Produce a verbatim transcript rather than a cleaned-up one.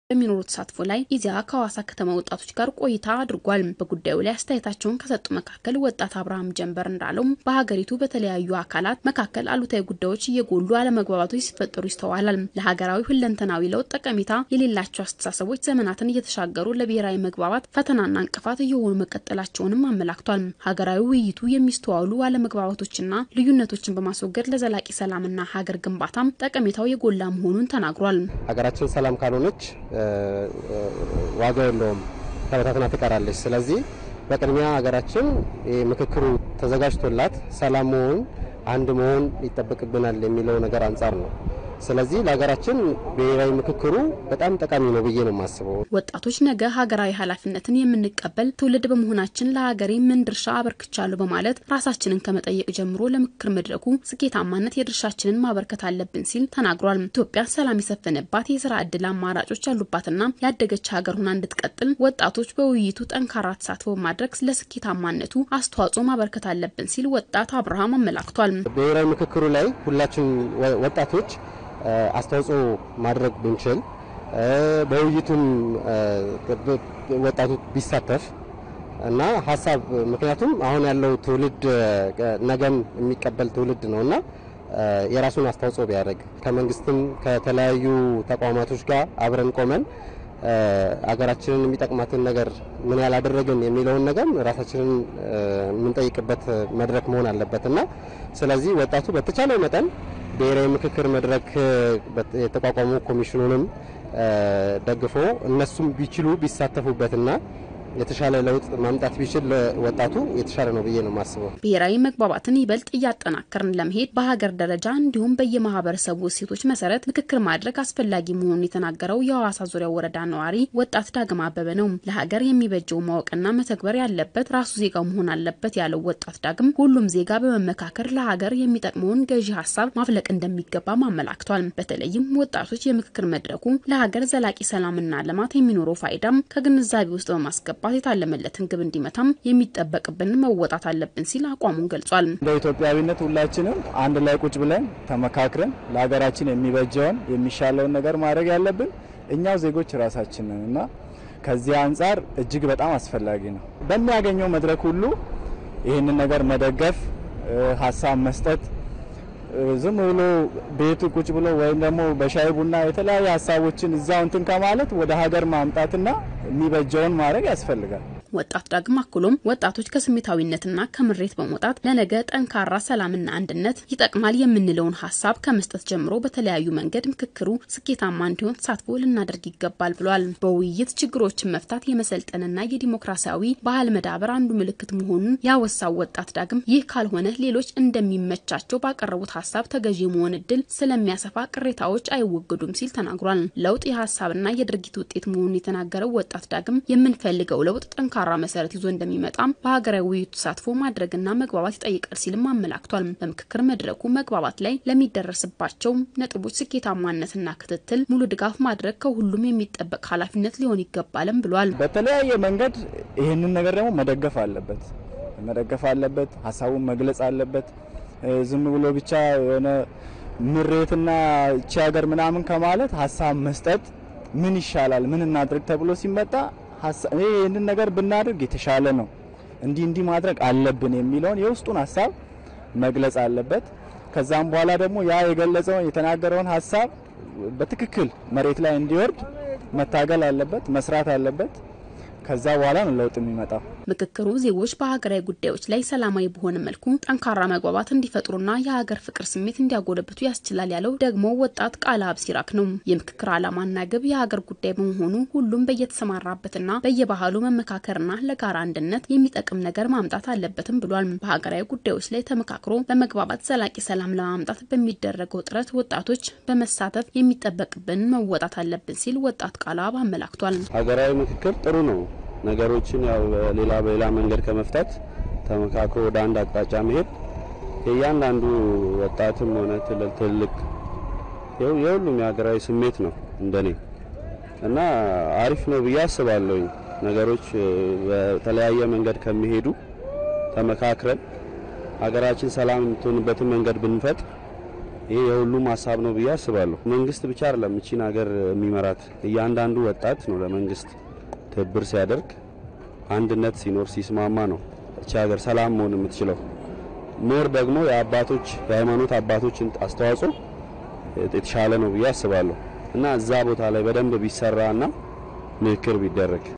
በሚኖሩ ተሳትፎ ላይ ኢዜአ ከሐዋሳ ከተማ ወጣቶች ጋር ቆይታ አድርጓል። በጉዳዩ ላይ አስተያየታቸውን ከሰጡ መካከል ወጣት አብርሃም ጀንበር እንዳለው በሀገሪቱ በተለያዩ አካላት መካከል አሉታዊ ጉዳዮች እየጎሉ አለመግባባቶች ሲፈጠሩ ይስተዋላል። ለሀገራዊ ሁለንተናዊ ለውጥ ጠቀሜታ የሌላቸው አስተሳሰቦች ዘመናትን እየተሻገሩ ለብሔራዊ መግባባት ፈተናና እንቅፋት እየሆኑ መቀጠላቸውንም አመላክቷል። ሀገራዊ ውይይቱ የሚስተዋሉ አለመግባባቶችና ልዩነቶችን በማስወገድ ለዘላቂ ሰላምና ሀገር ግንባታም ጠቀሜታው የጎላ መሆኑን ተናግሯል። ሀገራችን ሰላም ካልሆነች ዋጋ የለውም ተበታትና ትቀራለች። ስለዚህ በቅድሚያ ሀገራችን ምክክሩ ተዘጋጅቶላት ሰላም መሆን አንድ መሆን ይተበቅብናል የሚለው ነገር አንፃር ነው። ስለዚህ ለሀገራችን ብሔራዊ ምክክሩ በጣም ጠቃሚ ነው ብዬ ነው ማስበው። ወጣቶች ነገ ሀገራዊ ኃላፊነትን የምንቀበል ትውልድ በመሆናችን ለሀገሬ ምን ድርሻ አበርክቻለሁ በማለት ራሳችንን ከመጠየቅ ጀምሮ ለምክክር መድረኩ ስኬታማነት የድርሻችንን ማበርከት አለብን ሲል ተናግሯል። ኢትዮጵያ ሰላም የሰፈነባት የሥራ ዕድል አማራጮች ያሉባትና ያደገች ሀገር ሆና እንድትቀጥል ወጣቶች በውይይቱ ጠንካራ ተሳትፎ በማድረግ ለስኬታማነቱ አስተዋጽኦ ማበርከት አለብን ሲል ወጣት አብርሃም አመላክቷል። ብሔራዊ ምክክሩ ላይ ሁላችን ወጣቶች አስተዋጽኦ ማድረግ ብንችል በውይይቱም ወጣቱ ቢሳተፍ እና ሐሳብ ምክንያቱም አሁን ያለው ትውልድ ነገም የሚቀበል ትውልድ ነውና የራሱን አስተዋጽኦ ቢያደርግ ከመንግስትም ከተለያዩ ተቋማቶች ጋር አብረን ቆመን አገራችንን የሚጠቅማትን ነገር ምን ያላደረግን የሚለውን ነገር ራሳችንን የምንጠይቅበት መድረክ መሆን አለበትና ስለዚህ ወጣቱ በተቻለው መጠን ብሔራዊ ምክክር መድረክ የተቋቋሙ ኮሚሽኑንም ደግፎ እነሱም ቢችሉ ቢሳተፉበትና የተሻለ ለውጥ ማምጣት ቢችል ወጣቱ የተሻለ ነው ብዬ ነው ማስበው። ብሔራዊ መግባባትን ይበልጥ እያጠናከርን ለመሄድ በሀገር ደረጃ እንዲሁም በየማህበረሰቡ እሴቶች መሰረት ምክክር ማድረግ አስፈላጊ መሆኑን የተናገረው የሐዋሳ ዙሪያ ወረዳ ነዋሪ ወጣት ዳግም አበበ ነው። ለሀገር የሚበጀው ማወቅና መተግበር ያለበት ራሱ ዜጋው መሆን አለበት ያለው ወጣት ዳግም ሁሉም ዜጋ በመመካከር ለሀገር የሚጠቅመውን ገዢ ሀሳብ ማፍለቅ እንደሚገባ ማመላክቷል። በተለይም ወጣቶች የምክክር መድረኩ ለሀገር ዘላቂ ሰላምና ልማት የሚኖረው ፋይዳም ከግንዛቤ ውስጥ በማስገባት የታለመለትን ግብ እንዲመታም የሚጠበቅብን መወጣት አለብን ሲል አቋሙን ገልጿል። በኢትዮጵያዊነት ሁላችንም አንድ ላይ ቁጭ ብለን ተመካክረን ለሀገራችን የሚበጀውን የሚሻለውን ነገር ማድረግ ያለብን እኛው ዜጎች ራሳችን ነንና ከዚህ አንፃር እጅግ በጣም አስፈላጊ ነው። በሚያገኘው መድረክ ሁሉ ይሄንን ነገር መደገፍ፣ ሐሳብ መስጠት፣ ዝም ብሎ ቤቱ ቁጭ ብሎ ወይም ደግሞ በሻይ ቡና የተለያዩ ሐሳቦችን እዛው እንትን ከማለት ወደ ሀገር ማምጣትና የሚበጀውን ማድረግ ያስፈልጋል። ወጣት ዳግም አክሎም ወጣቶች ከስሜታዊነትና ከምሬት በመውጣት ለነገ ጠንካራ ሰላምና አንድነት ይጠቅማል የምንለውን ሐሳብ ከመስጠት ጀምሮ በተለያዩ መንገድ ምክክሩ ስኬታማ እንዲሆን ተሳትፎ ልናደርግ ይገባል ብሏል። በውይይት ችግሮችን መፍታት የመሰልጠንና የዲሞክራሲያዊ ባህል መዳበር አንዱ ምልክት መሆኑን ያወሳው ወጣት ዳግም ይህ ካልሆነ ሌሎች እንደሚመቻቸው ባቀረቡት ሐሳብ ተገዢ መሆን እድል ስለሚያሰፋ ቅሬታዎች አይወገዱም ሲል ተናግሯል። ለውጥ የሐሳብና የድርጊት ውጤት መሆኑን የተናገረው ወጣት ዳግም የምንፈልገው ለውጥ ጠንካራ መሰረት ይዞ እንደሚመጣም በሀገራዊ ውይይቱ ተሳትፎ ማድረግና መግባባት ይጠይቃል ሲልም አመላክቷል። በምክክር መድረኩ መግባባት ላይ ለሚደረስባቸው ነጥቦች ስኬታማነትና ክትትል ሙሉ ድጋፍ ማድረግ ከሁሉም የሚጠበቅ ኃላፊነት ሊሆን ይገባልም ብሏል። በተለያየ መንገድ ይሄንን ነገር ደግሞ መደገፍ አለበት መደገፍ አለበት ሐሳቡን መግለጽ አለበት። ዝም ብሎ ብቻ የሆነ ምሬትና እቺ ሀገር ምናምን ከማለት ሐሳብ መስጠት ምን ይሻላል ምን እናድርግ ተብሎ ሲመጣ ይሄንን ነገር ብናደርግ የተሻለ ነው እንዲ እንዲ ማድረግ አለብን የሚለውን የውስጡን ሐሳብ መግለጽ አለበት። ከዛም በኋላ ደግሞ ያ የገለጸው የተናገረውን ሐሳብ በትክክል መሬት ላይ እንዲወርድ መታገል አለበት መስራት አለበት። ከዛ በኋላ ነው ለውጥ የሚመጣው። ምክክሩ ዜጎች በሀገራዊ ጉዳዮች ላይ ሰላማዊ በሆነ መልኩ ጠንካራ መግባባት እንዲፈጥሩና የሀገር ፍቅር ስሜት እንዲያጎለብቱ ያስችላል ያለው ደግሞ ወጣት ቃልአብ ሲራክ ነው። የምክክር ዓላማና ግብ የሀገር ጉዳይ በመሆኑ ሁሉም በየተሰማራበትና በየባህሉ መመካከርና ለጋራ አንድነት የሚጠቅም ነገር ማምጣት አለበትም ብሏል። በሀገራዊ ጉዳዮች ላይ ተመካክሮ በመግባባት ዘላቂ ሰላም ለማምጣት በሚደረገው ጥረት ወጣቶች በመሳተፍ የሚጠበቅብን መወጣት አለብን ሲል ወጣት ቃልአብ አመላክቷል። ሀገራዊ ምክክር ጥሩ ነው። ነገሮችን ያው ሌላ በሌላ መንገድ ከመፍታት ተመካክሮ ወደ አንድ አቅጣጫ መሄድ የእያንዳንዱ ወጣትም ሆነ ትልቅ የሁሉም የሀገራዊ ስሜት ነው እንደኔ እና አሪፍ ነው ብዬ አስባለሁ። ነገሮች በተለያየ መንገድ ከመሄዱ ተመካክረን ሀገራችን ሰላም የምትሆንበትን መንገድ ብንፈጥ ይሄ የሁሉም ሐሳብ ነው ብዬ አስባለሁ። መንግስት ብቻ አይደለም እቺን ሀገር የሚመራት እያንዳንዱ ወጣት ነው ለመንግስት ትብብር ሲያደርግ አንድነት ሲኖር ሲስማማ ነው እቺ ሀገር ሰላም መሆን የምትችለው። ሞር ደግሞ የአባቶች የሃይማኖት አባቶችን አስተዋጽኦ የተሻለ ነው ብዬ አስባለሁ እና እዛ ቦታ ላይ በደንብ ቢሰራና ምክር ቢደረግ